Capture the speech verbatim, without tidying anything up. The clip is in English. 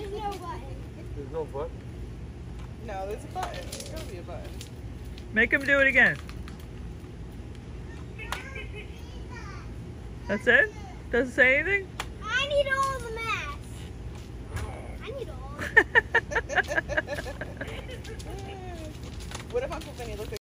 There's no button. There's no button? No, there's a button. There's gotta be a button. Make him do it again. That's it? Doesn't say anything? I need